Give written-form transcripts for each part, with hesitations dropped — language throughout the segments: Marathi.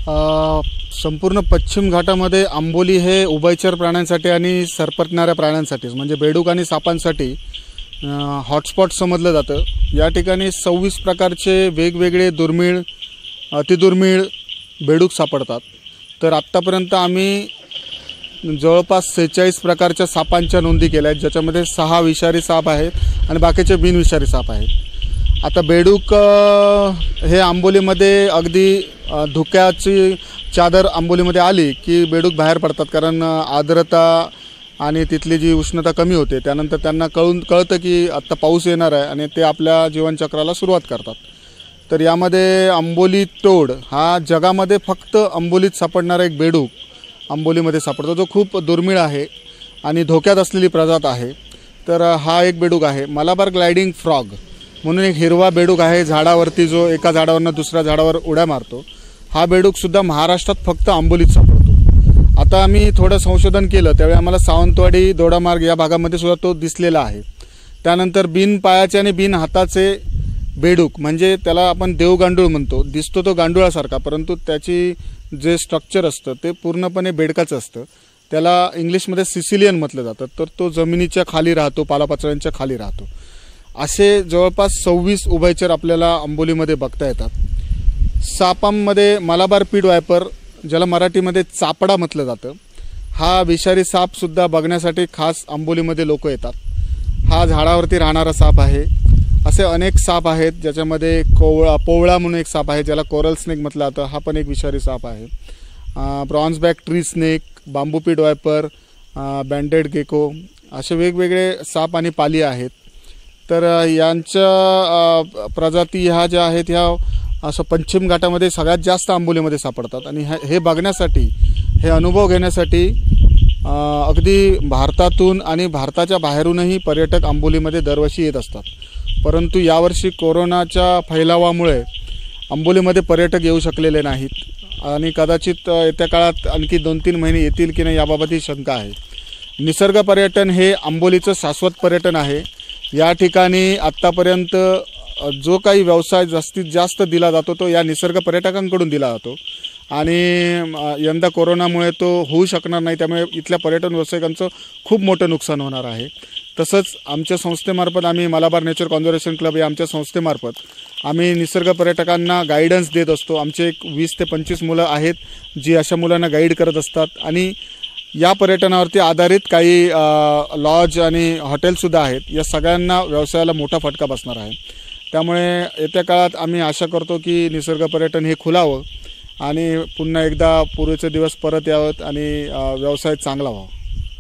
संपूर्ण पश्चिम घाटामध्ये आंबोली हे उभयचर प्राण्यांसाठी आणि सरपटणाऱ्या प्राण्यांसाठीच म्हणजे बेडूक आणि सापांसाठी हॉटस्पॉट समजलं जातं। या ठिकाणी 26 प्रकारचे वेगवेगळे दुर्मिळ अतिदुर्मिळ बेडूक सापडतात। तर आत्तापर्यंत आम्ही जवळपास 46 प्रकारच्या सापांच्या नोंदी केल्या आहेत, ज्याच्यामध्ये 6 विषारी साप आहेत आणि बाकीचे बिनविषारी साप आहेत। आता बेडूक हे आंबोलीमध्ये अगदी धुक्याची चादर आंबोलीमध्ये आली की बेडूक बाहेर पडतात, कारण आर्द्रता आणि तिथली जी उष्णता कमी होते। त्यानंतर त्यांना कळतं की आत्ता पाऊस येणार आहे आणि ते आपल्या जीवनचक्राला सुरुवात करतात। तर यामध्ये आंबोली टोड हा जगामध्ये फक्त आंबोलीत सापडणारा एक बेडूक आंबोलीमध्ये सापडतो, जो खूप दुर्मिळ आहे आणि धोक्यात असलेली प्रजात आहे। तर हा एक बेडूक आहे। मलाबार ग्लायडिंग फ्रॉग म्हणून एक हिरवा बेडूक आहे, झाडावरती जो एका झाडावरनं दुसऱ्या झाडावर उड्या मारतो। हा बेडूकसुद्धा महाराष्ट्रात फक्त आंबोलीत सापडतो। आता आम्ही थोडं संशोधन केलं त्यावेळी आम्हाला सावंतवाडी दोडामार्ग या भागामध्ये सुद्धा तो दिसलेला आहे। त्यानंतर बिन पायाचे आणि बिन हाताचे बेडूक म्हणजे त्याला आपण देवगांडूळ म्हणतो, दिसतो तो गांडुळासारखा, परंतु त्याची जे स्ट्रक्चर असतं ते पूर्णपणे बेडकाचं असतं। त्याला इंग्लिशमध्ये सिसिलियन म्हटलं जातं। तर तो जमिनीच्या खाली राहतो, पालापाचोळ्यांच्या खाली राहतो। असे जवळपास 26 उभयचर आपल्याला आंबोलीमध्ये बघता येतात। सापांमध्ये मलाबार पीड वायपर, ज्याला मराठीमध्ये चापडा म्हटलं जातं, हा विषारी सापसुद्धा बघण्यासाठी खास आंबोलीमध्ये लोक येतात। हा झाडावरती राहणारा साप आहे। असे अनेक साप आहेत, ज्याच्यामध्ये पोवळा म्हणून एक साप आहे, ज्याला कोरल स्नेक म्हटलं जातं, हा पण एक विषारी साप आहे। Bronze back tree snake, bamboo pit viper, banded गेको असे वेगवेगळे साप आणि पाली आहेत। तर यांच्या प्रजाती ह्या ज्या आहेत ह्या असं पश्चिम घाटामध्ये सगळ्यात जास्त आंबोलीमध्ये सापडतात आणि हे बघण्यासाठी, हे अनुभव घेण्यासाठी अगदी भारतातून आणि भारताच्या बाहेरूनही पर्यटक आंबोलीमध्ये दरवर्षी येत असतात। परंतु यावर्षी कोरोनाच्या फैलावामुळे आंबोलीमध्ये पर्यटक येऊ शकलेले नाहीत आणि कदाचित येत्या काळात आणखी 2-3 महिने येतील की नाही याबाबतही शंका आहे। निसर्ग पर्यटन हे आंबोलीचं शाश्वत पर्यटन आहे। या ठिकाणी आत्तापर्यंत जो काही व्यवसाय जास्तीत जास्त दिला जातो तो या निसर्ग पर्यटकांकडून दिला जातो आणि यंदा कोरोनामुळे तो होऊ शकणार नाही, त्यामुळे इथल्या पर्यटन व्यावसायिकांचं खूप मोठं नुकसान होणार आहे। तसंच आमच्या संस्थेमार्फत आम्ही मलाबार नेचर कॉन्झर्वेशन क्लब या आमच्या संस्थेमार्फत आम्ही निसर्ग पर्यटकांना गाईडन्स देत असतो। आमचे एक 20 ते 25 मुलं आहेत जी अशा मुलांना गाईड करत असतात आणि या पर्यटनावरती आधारित काही लॉज आणि हॉटेलसुद्धा आहेत। या सगळ्यांना व्यवसायाला मोठा फटका बसणार आहे। त्यामुळे येत्या काळात आम्ही आशा करतो की निसर्ग पर्यटन हे खुलावं आणि पुन्हा एकदा पूर्वीचे दिवस परत यावेत आणि व्यवसाय चांगला व्हावा।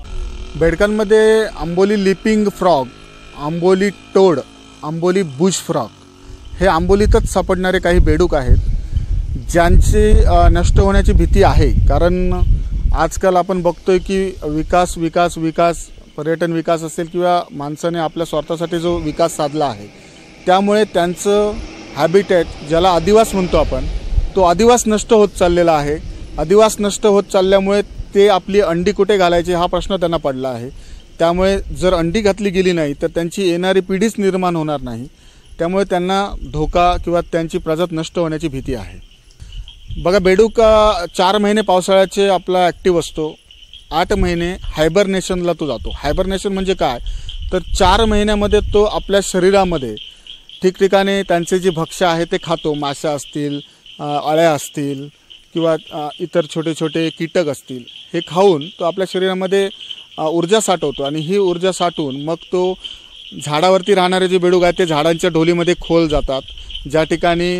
बेडकांमध्ये Amboli leaping frog, Amboli toad, Amboli bush frog हे आंबोलीतच सापडणारे काही बेडूक आहेत, ज्यांची नष्ट होण्याची भीती आहे। कारण आजकाल आपण बघतोय की विकास विकास विकास पर्यटन विकास असेल किंवा माणसाने आपल्या स्वार्थासाठी जो विकास साधला आहे, त्यामुळे त्यांचं हॅबिटेट ज्याला अधिवास म्हणतो आपण, तो अधिवास नष्ट होत चाललेला आहे। अधिवास नष्ट होत चालल्यामुळे ते आपली अंडी कुठे घालायची हा प्रश्न त्यांना पडला आहे। त्यामुळे जर अंडी घातली गेली नाही तर त्यांची येणारी पिढीच निर्माण होणार नाही, त्यामुळे त्यांना धोका किंवा त्यांची प्रजात नष्ट होण्याची भीती आहे। बघा, बेडूक 4 महिने पावसाळ्याचे आपला ॲक्टिव्ह असतो, 8 महिने हायबरनेशनला तो जातो। हायबरनेशन म्हणजे काय, तर 4 महिन्यामध्ये तो आपल्या शरीरामध्ये ठिकठिकाणी त्यांचे जे भक्ष्य आहे ते खातो। माशा असतील, अळ्या असतील किंवा इतर छोटे छोटे कीटक असतील, हे खाऊन तो आपल्या शरीरामध्ये ऊर्जा साठवतो आणि ही ऊर्जा साठवून मग तो झाडावरती राहणारे जे बेडूक आहेत ते झाडांच्या ढोलीमध्ये खोल जातात, ज्या ठिकाणी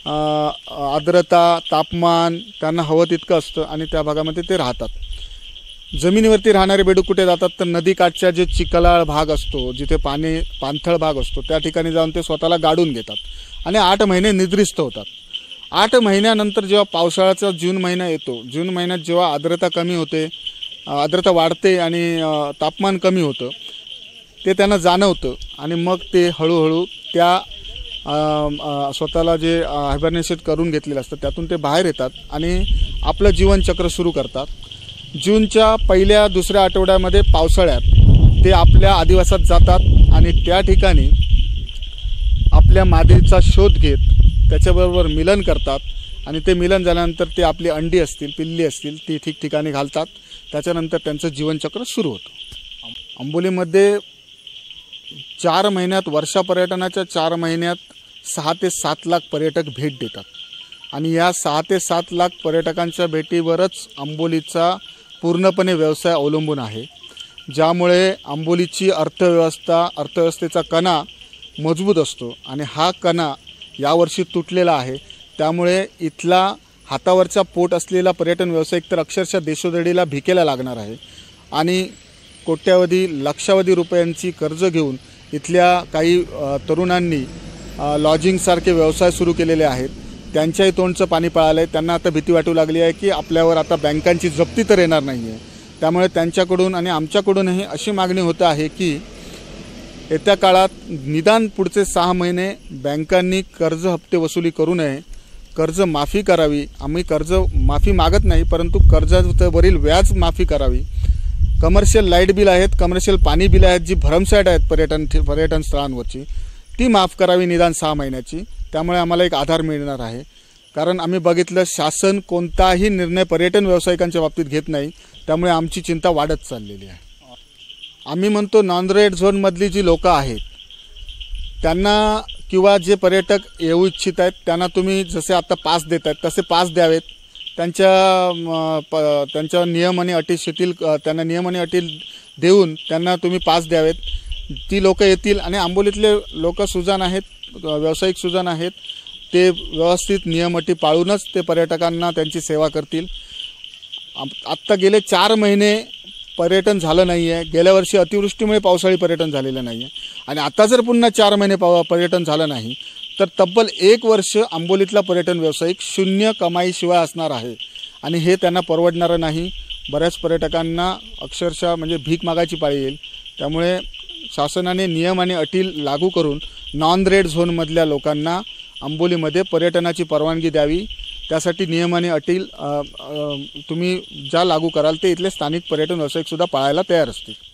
आर्द्रता तापमान त्यांना हवं तितकं असतं आणि त्या भागामध्ये ते राहतात। जमिनीवरती राहणारे बेडूक कुठे जातात, तर नदीकाठच्या जे चिखलाळ भाग असतो, जिथे पाणथळ भाग असतो, त्या ठिकाणी जाऊन ते स्वतःला गाडून घेतात आणि 8 महिने निद्रिस्त होतात। 8 महिन्यानंतर जेव्हा पावसाळ्याचा जून महिना येतो, जून महिन्यात जेव्हा आर्द्रता कमी होते, आर्द्रता वाढते आणि तापमान कमी होतं, ते त्यांना जाणवतं आणि मग ते हळूहळू त्या स्वतःला जे हायबरनेशन करून घेतलेलं असतं त्यातून ते बाहेर येतात आणि आपलं जीवनचक्र सुरू करतात। जूनच्या पहिल्या दुसऱ्या आठवड्यामध्ये पावसाळ्यात ते आपल्या आदिवासात जातात आणि त्या ठिकाणी आपल्या मादीचा शोध घेत त्याच्याबरोबर मिलन करतात आणि ते मिलन झाल्यानंतर ते आपली अंडी असतील, पिल्ली असतील, ती ठिकठिकाणी घालतात. त्याच्यानंतर त्यांचं जीवनचक्र सुरू होतं. आंबोलीमध्ये 4 महिन्यात, वर्षा पर्यटनाच्या 4 महिन्यात 6 ते 7 लाख पर्यटक भेट देतात. आणि या 6 ते 7 लाख पर्यटकांच्या भेटीवरच आंबोलीचा पूर्णपणे व्यवसाय अवलंबून आहे, ज्यामुळे आंबोलीची अर्थव्यवस्थेचा कणा मजबूत असतो. आणि हा कणा यावर्षी तुटलेला आहे. त्यामुळे इथला हातावरचा पोट असलेला पर्यटन व्यावसायिक तर अक्षरशः देशोधडीला भिकेला लागणार आहे. आणि कोट्यावधी लक्षावधी रुपयांची कर्ज घेऊन इथल्या काही तरुणांनी लॉजिंगसारखे व्यवसाय सुरू केलेले आहेत. त्यांच्याही तोंडचं पाणी पळालं आहे. त्यांना आता भीती वाटू लागली आहे की आपल्यावर आता बँकांची जप्ती तर येणार नाही आहे. त्यामुळे त्यांच्याकडून आणि आमच्याकडूनही अशी मागणी होत आहे की येत्या काळात निदान पुढचे 6 महिने बँकांनी कर्ज हप्ते वसुली करू नये, कर्ज माफी करावी. आम्ही कर्ज माफी मागत नाही, परंतु कर्जावरील व्याज माफी करावी. कमर्शियल लाईट बिल आहेत, कमर्शियल पाणी बिल आहेत, जी भरमसाठ आहेत पर्यटन स्थळांवरची, ती माफ करावी निदान 6 महिन्याची. त्यामुळे आम्हाला एक आधार मिळणार आहे. कारण आम्ही बघितलं, शासन कोणताही निर्णय पर्यटन व्यावसायिकांच्या बाबतीत घेत नाही. त्यामुळे आमची चिंता वाढत चाललेली आहे. आम्ही म्हणतो नॉन रेड झोनमधली जी लोकं आहेत त्यांना, किंवा जे पर्यटक येऊ इच्छित आहेत त्यांना तुम्ही जसे आता पास देत आहेत तसे पास द्यावेत. त्यांच्या नियम आणि अटी त्यांना नियम आणि अटी देऊन त्यांना तुम्ही पास द्यावेत. ती लोकं येतील आणि आंबोलीतले लोक सुजाण आहेत, व्यावसायिक सुजाण आहेत. ते व्यवस्थित नियम अटी पाळूनच ते पर्यटकांना त्यांची सेवा करतील. आत्ता गेले 4 महिने पर्यटन झालं नाही आहे. गेल्या वर्षी अतिवृष्टीमुळे पावसाळी पर्यटन झालेलं नाही आहे. आणि आता जर पुन्हा 4 महिने पर्यटन झालं नाही तर तब्बल 1 वर्ष आंबोलीतला पर्यटन व्यावसायिक शून्य कमाईशिवाय असणार आहे. आणि हे त्यांना परवडणारं नाही. बऱ्याच पर्यटकांना अक्षरशः म्हणजे भीक मागायची पाळी येईल. त्यामुळे शासनाने नियम आणि अटी लागू करून नॉन रेड झोनमधल्या लोकांना आंबोलीमध्ये पर्यटनाची परवानगी द्यावी. त्यासाठी नियम आणि अटी तुम्ही ज्या लागू कराल ते इथले स्थानिक पर्यटन व्यावसायिकसुद्धा पाळायला तयार असतील.